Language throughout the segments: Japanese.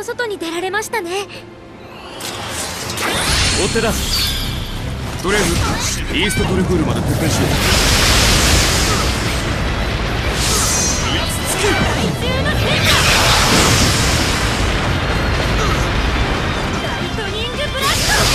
の外に出られましたね。 追っ手だ。とりあえずイーストトレクールまで撤退しよう。 怪獣の変化、ライトニングブラスト。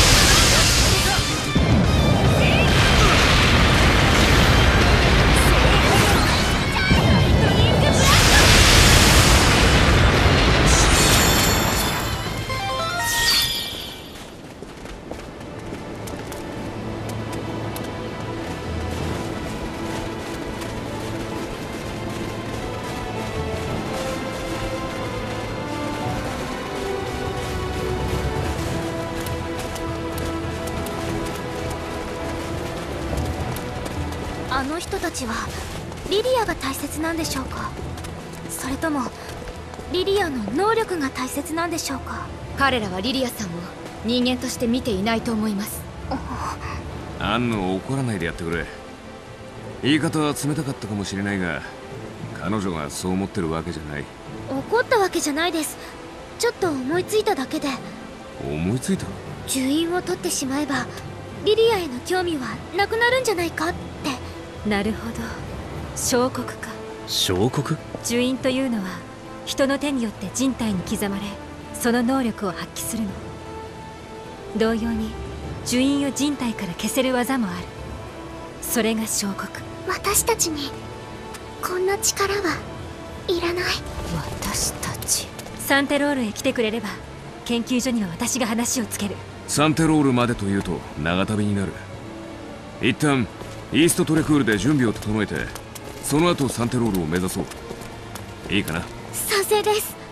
あの人たちはリリアが大切なんでしょうか、それともリリアの能力が大切なんでしょうか。 彼らはリリアさんを人間として見ていないと思います。 アンヌを怒らないでやってくれ。言い方は冷たかったかもしれないが、彼女がそう思ってるわけじゃない。 怒ったわけじゃないです。ちょっと思いついただけで。 思いついた？ 呪印を取ってしまえばリリアへの興味はなくなるんじゃないかって。 なるほど、小国か。 小国？ 呪印というのは人の手によって人体に刻まれ、その能力を発揮するの。同様に呪印を人体から消せる技もある。それが小国。 私たちにこんな力はいらない。 私たち。サンテロールへ来てくれれば研究所には私が話をつける。 サンテロールまでというと長旅になる。一旦イーストトレクールで準備を整えて、その後サンテロールを目指そう。いいかな？ 賛成です。